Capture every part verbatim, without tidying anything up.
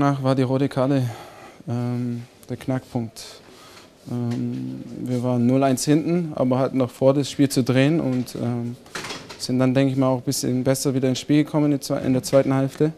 nach war die rote Karte ähm, der Knackpunkt. Ähm, wir waren null eins hinten, aber hatten noch vor, das Spiel zu drehen und ähm, sind dann, denke ich mal, auch ein bisschen besser wieder ins Spiel gekommen in der zweiten Hälfte.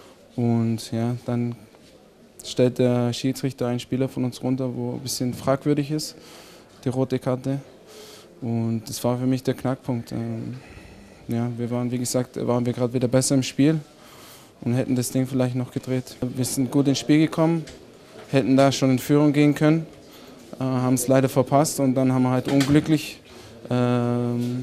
Und ja, dann stellt der Schiedsrichter einen Spieler von uns runter, wo ein bisschen fragwürdig ist, die rote Karte. Und das war für mich der Knackpunkt. Ähm, ja, wir waren, wie gesagt, waren wir gerade wieder besser im Spiel und hätten das Ding vielleicht noch gedreht. Wir sind gut ins Spiel gekommen, hätten da schon in Führung gehen können, äh, haben es leider verpasst und dann haben wir halt unglücklich ähm,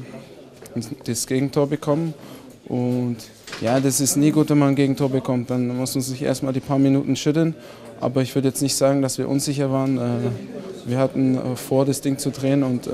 das Gegentor bekommen. Und ja, das ist nie gut, wenn man ein Gegentor bekommt. Dann muss man sich erstmal die paar Minuten schütteln. Aber ich würde jetzt nicht sagen, dass wir unsicher waren. Wir hatten vor, das Ding zu drehen und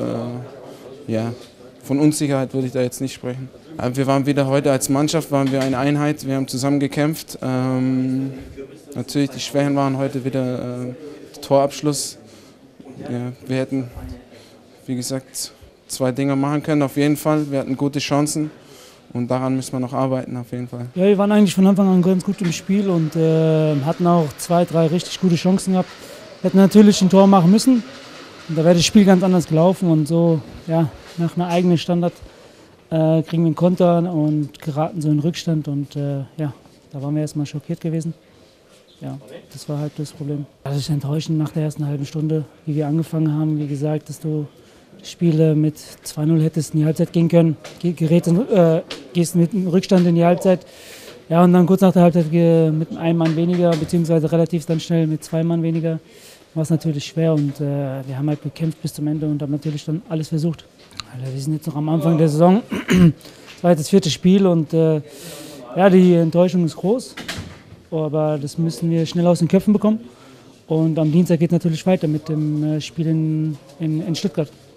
ja, von Unsicherheit würde ich da jetzt nicht sprechen. Wir waren wieder heute als Mannschaft, waren wir eine Einheit, wir haben zusammen gekämpft. Ähm, natürlich, die Schwächen waren heute wieder äh, Torabschluss. Ja, wir hätten, wie gesagt, zwei Dinge machen können, auf jeden Fall. Wir hatten gute Chancen und daran müssen wir noch arbeiten, auf jeden Fall. Ja, wir waren eigentlich von Anfang an ganz gut im Spiel und äh, hatten auch zwei, drei richtig gute Chancen gehabt. Wir hätten natürlich ein Tor machen müssen und da wäre das Spiel ganz anders gelaufen und so, ja, nach einem eigenen Standard äh, kriegen wir einen Konter und geraten so in Rückstand und äh, ja, da waren wir erstmal schockiert gewesen. Ja, das war halt das Problem. Das ist enttäuschend nach der ersten halben Stunde, wie wir angefangen haben. Wie gesagt, dass du Spiele mit zwei null hättest in die Halbzeit gehen können. Gerät, äh, gehst mit einem Rückstand in die Halbzeit. Ja, und dann kurz nach der Halbzeit mit einem Mann weniger, beziehungsweise relativ dann schnell mit zwei Mann weniger, war es natürlich schwer. Und äh, wir haben halt gekämpft bis zum Ende und haben natürlich dann alles versucht. Also wir sind jetzt noch am Anfang der Saison. Das war jetzt das vierte Spiel und äh, ja, die Enttäuschung ist groß. Aber das müssen wir schnell aus den Köpfen bekommen. Und am Dienstag geht es natürlich weiter mit dem Spiel in, in, in Stuttgart.